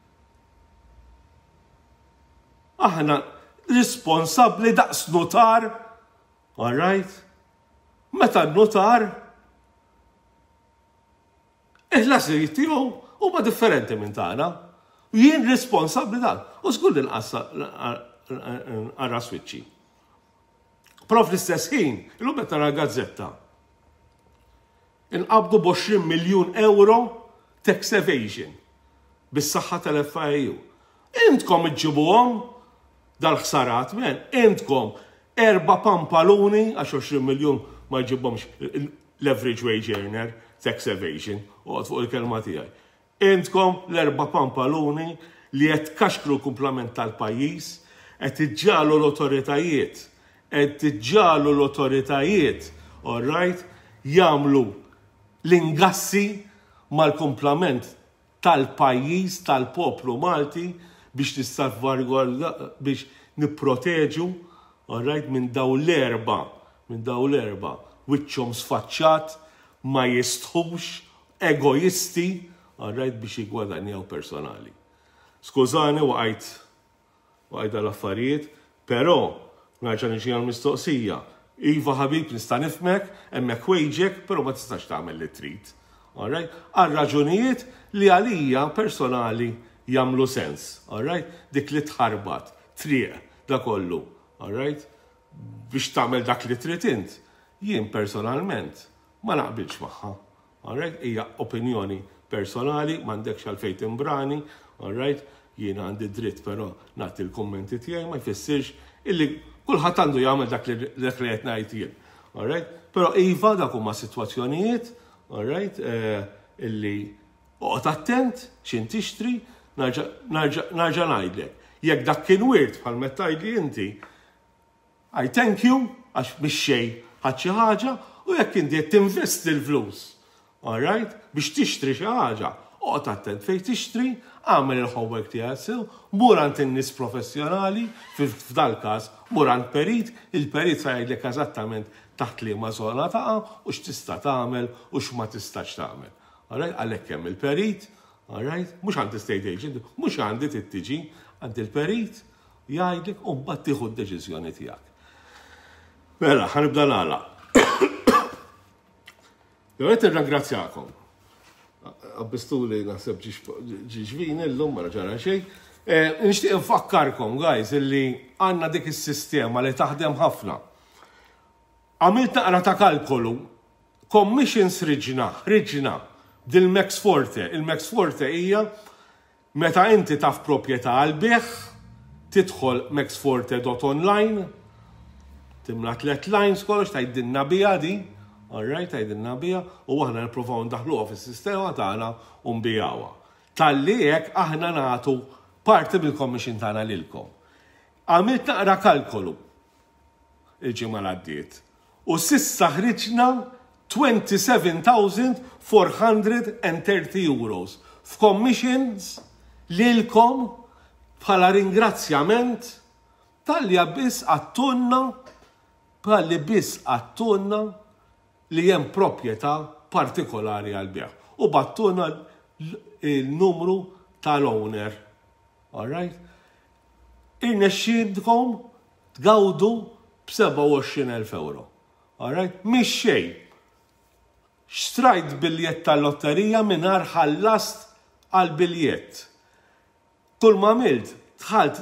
daqs notar, alright? Meta notar, il-ħlasijiet tiegħu huma differenti minn tagħna. Jien responsabli dan. U żgur li nqassa għarra switchi. Però fl-istess ħin, illum qed nara gazzetta. Inqabdu b'20 miljun euro tax evasion bis-saħħa tal-FIAU. Intkom iġġibuhom dal-ħsarat, intkom 4 pampaluni għax 20 miljun ma jġibhomx l-average wage earner tax evasion, u għad fuq il-kelma tiegħi. Intkom l-4 pampaluni li qed kaxkru l-kumplament tal-pajjiż, qed iġġalu l-autoritajiet, all right, jagħmlu l-ingassi mal-kumplament tal-pajjiż, tal-poplu Malti biex nissalvagwarda, biex nipproteġu, all right, minn daw l-4, wiċċhom sfaċċat, ma jistħux, egoisti, all right, biex jigwadanjaw personali. Skużani waqajt dal-affarijiet, però narġa' niġi għall-mistoqsija. Iva ħabib nista' nifhmek, hemmhekk wejġek, però ma tistax tagħmel li trid. All right? Għal raġunijiet li għalija personali jagħmlu sens. All right? Dik li tħarbat, triq, da kollu. All right? Biex tagħmel dak li trid int. Jien personalment ma naqbilx magħha. All right? Hija opinjoni personali, m'għandekx għalfejn timbrani, all right? Jien għandi dritt però nagħti l-kummenti tiegħi ma jfissirx illi kulħadd għandu jagħmel dak li qed ngħid jien. All right? Però iva dak huma sitwazzjonijiet, all right, illi oqgħod attent x'in tixtri, narġa' ngħidlek. Jekk dak kien wirt bħal meta tgħidli inti, I thank you għax mix-xejn ħadd xi ħaġa u jekk inti qed tinvesti l-flus, all right, biex tixtri xi ħaġa, oqgħod attent fejn tixtri, għamel il-homework tiegħek sew, mur għand in-nies professjonali, f'dal każ mur għand perit, il-perit sa jgħidlek eżattament taħt liema żona taqa' u x'tista' tagħmel u x'ma tistax tagħmel. Għalhekk hemm il-perit, mhux għand estate agent, mhux għandi tittiġi għand il-perit jgħidlek u mbagħad tieħu d-deċiżjoni tiegħek. Mela, ħanibda nagħlaq. Jowet irrangrazzjakom. Għabbistu li naħseb ġiġvin illum ma ġara xejn. Nixtieq infakkarkom, guys, illi għandna dik is-sistema li taħdem ħafna. Għamilt naqra ta' kalkolu, commissions ħriġna dil-Max Forte. Il-Max Forte hija meta inti taf proprjetà għal-beħ, tidħol maxforte.online, timla 3 lines kollox tgħidilna biha di. All right, għajdinna bija, u għahna niprofaw ndaħluha fis-sistema tagħna u nbijawha. Talli hekk aħna nagħtu parti bil-commission tagħna lilkom. Għamilt naqra kalkolu il-ġimgħa l-għaddiet. U s'issa ħriġna 27,430 euros f'commissions lilkom bħala ringrazzjament tal-li biss għattunna li hemm proprjetà partikolari għal-beħ. U battuna il-numru tal-owner. All right? Irnexxielkom tgawdu b'27,000 euro. All right? Mhix xejn. Xtrajt biljett tal-lotterija mingħajr ħallast għall-biljett. Kull ma għamilt dħalt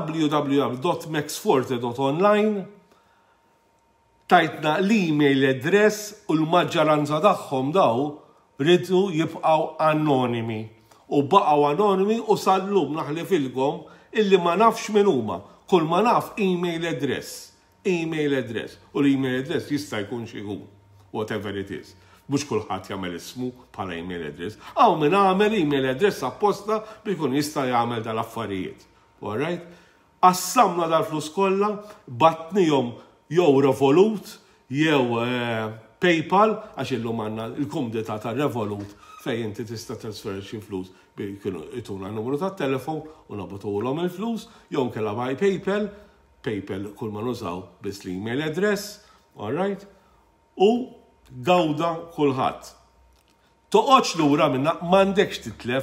www.maxforte.online, tajtna l-email address u l-maġġoranza tagħhom daw ridu jibqgħu anonimi. U baqgħu anonimi u sal-lum naħlifilkom illi ma nafx min huma. Kull ma naf email address. U l-email address jista' jkun xi hu, whatever it is. Mhux kulħadd jagħmel ismu bħala email address. Aw min għamel email address apposta biex ikun jista' jagħmel dal-affarijiet. All right? Assamna dal-flus kollha, batnihom jew Revolut, jew PayPal, għax illum għandna il-kumdita ta' Revolut fejn inti tista' trasfer xi flus biex kienu ituna numru ta' telefon u nabutulhom il-flus, jew kellha by PayPal kull ma nużaw biss l-email address, all right? U gawda kulħadd. Toqgħodx lura minna m'għandekx titlef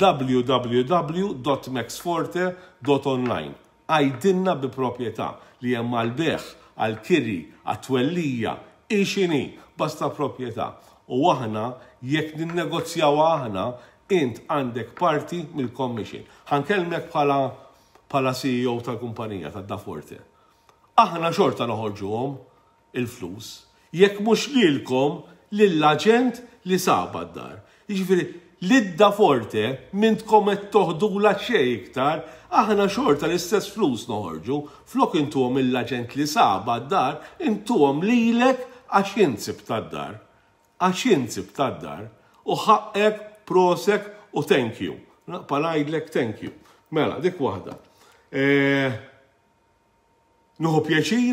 www.maxforte.online. Għajdinna bi proprjetà li hemm għall-beħ, għall-kiri, għat-twellija, ixini, basta proprjetà. U aħna jekk ninnegozjaw aħna, int għandek parti mill-commission. Ħankellmek bħala CEO tal-kumpanija tad-Da Forte. Aħna xorta noħorġuhom il-flus. Jekk mhux lilkom lill-aġent li saba d-dar. Jiġifieri lid-Da Forte mintkom qed toħdula xejn iktar, aħna xorta l-istess flus noħorġu, flok intuhom il-aġent li saba d-dar, intuhom lilek għax jinsib tad-dar. Għax jinsib tad-dar u ħaqqek, prosek u thank you. Palajdlek thank you. Mela, dik waħda. Nuħu pjaċir?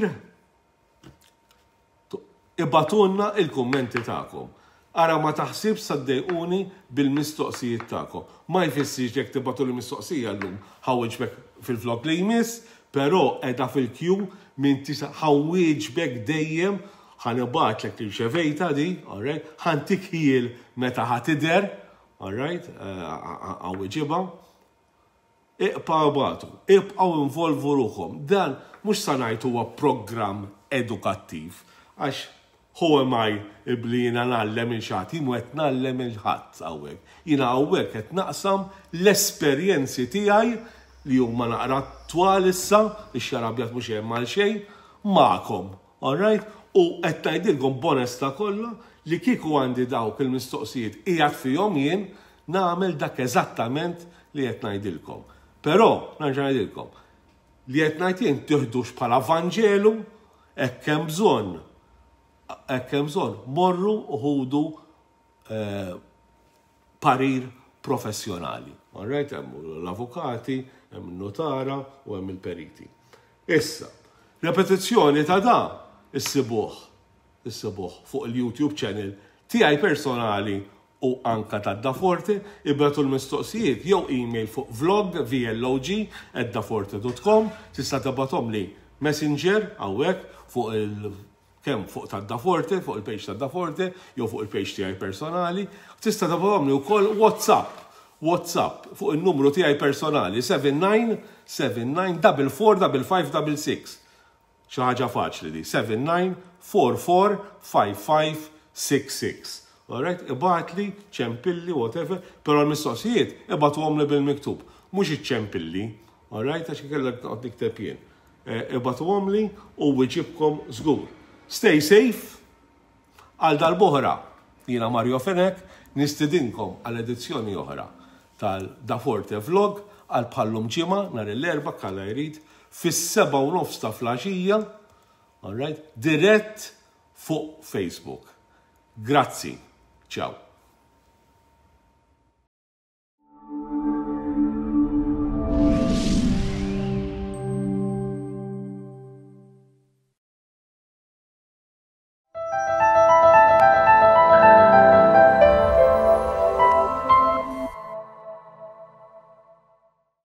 Ibatunna il-kummenti ta'kom. Ara ma taħsib saddejquni bil-mistoqsijiet ta'kom. Ma jfissirx jekk tibatu l-mistoqsija l-lum ħawġbek fil-vlog li jmiss, pero edha fil-kju minn tisa ħawġbek dejjem ħanibatlek il-ċevejta di, ħantik ħil meta ħatider, għawġiba. Iqpaw batu, iqpaw involvu ruħom. Dan mux sanajtu huwa program edukattiv, għax who am I ibli jina nallem il-xati, mu għet nallem il-ħat għawek. Jina għawek għet naqsam l-esperienzi tijaj li huma naqra twal issa, ix-xarabjat mux jemmal xej, ma'kom, alright? U għet tajdilkom bonesta kolla li kiku għandi dawk il-mistoqsijiet ijat fihom jien nagħmel dak eżattament li qed ngħidilkom. Però nerġa' ngħidilkom li qed ngħid jien tieħdux bħala Vanġelu hekk hemm bżonn morru u ħudu parir professjonali. Alright, hemm l-avukati, hemm il-notara u hemm il-periti. Issa, repetizzjoni ta' da issibuh fuq il-YouTube channel tiegħi personali u anka ta' Da Forte, ibgħatu l-mistoqsijiet jew email fuq vlog@daforte.com, tista' tibgħathom li Messenger hawnhekk fuq kemm fuq ta' Da Forte, fuq il-page ta' Da Forte, jew fuq il-page tiegħi personali, tista' tibgħathom li wkoll WhatsApp fuq il-numru tiegħi personali 7979445566. Xi ħaġa faċli di, 79445566. Alright, ibatli, ċempilli, whatever, pero l-mistoqsijiet ibatuhom li bil-miktub, mhux iċ-ċempilli, alright, għax kellek nikteb jien. Ibatuhom li u wieġibkom żgur. Stay safe, għal dal-boħra, jiena Mario Fenek, nistidinkom għal edizzjoni oħra tal-Da Forte Vlog għal bħallum ġimgħa nhar l-erba' kalla jrid fis-7:30 ta' flaxija, alright, dirett fuq Facebook. Grazzi. Ciao.